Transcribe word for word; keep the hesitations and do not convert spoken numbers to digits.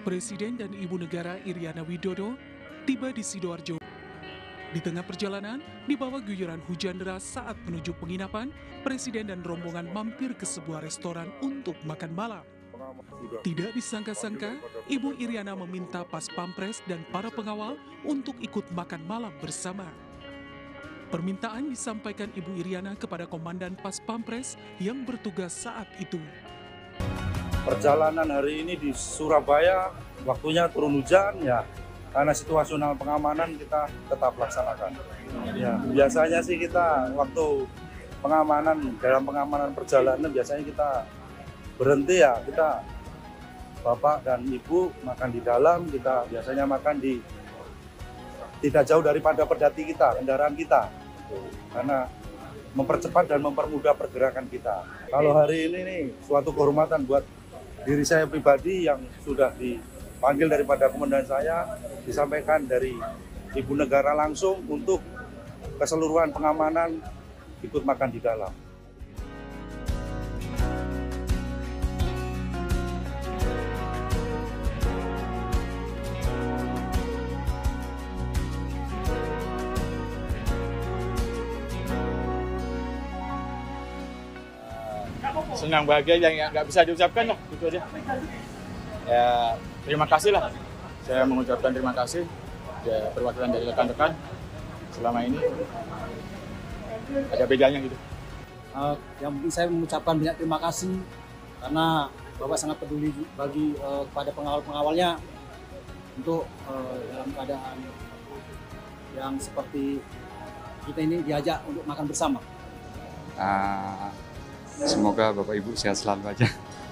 Presiden dan Ibu Negara Iriana Widodo tiba di Sidoarjo. Di tengah perjalanan, di bawah guyuran hujan deras saat menuju penginapan, Presiden dan rombongan mampir ke sebuah restoran untuk makan malam. Tidak disangka-sangka, Ibu Iriana meminta Pas Pampres dan para pengawal untuk ikut makan malam bersama. Permintaan disampaikan Ibu Iriana kepada Komandan Pas Pampres yang bertugas saat itu. Perjalanan hari ini di Surabaya, waktunya turun hujan ya, karena situasional pengamanan kita tetap laksanakan. Ya, biasanya sih kita waktu pengamanan, dalam pengamanan perjalanan biasanya kita berhenti ya, kita Bapak dan Ibu makan di dalam, kita biasanya makan di tidak jauh daripada pedati kita, kendaraan kita, karena mempercepat dan mempermudah pergerakan kita. Kalau hari ini nih suatu kehormatan buat diri saya pribadi yang sudah dipanggil daripada komandan saya, disampaikan dari Ibu Negara langsung untuk keseluruhan pengamanan ikut makan di dalam. Senang, bahagia yang nggak bisa diucapkan lah, gitu aja. Ya, terima kasih lah. Saya mengucapkan terima kasih ya, perwakilan dari rekan-rekan selama ini. Ada bedanya gitu. Uh, yang penting saya mengucapkan banyak terima kasih karena Bapak sangat peduli bagi uh, kepada pengawal-pengawalnya untuk uh, dalam keadaan yang seperti kita ini diajak untuk makan bersama. Uh... Semoga Bapak Ibu sehat selalu aja.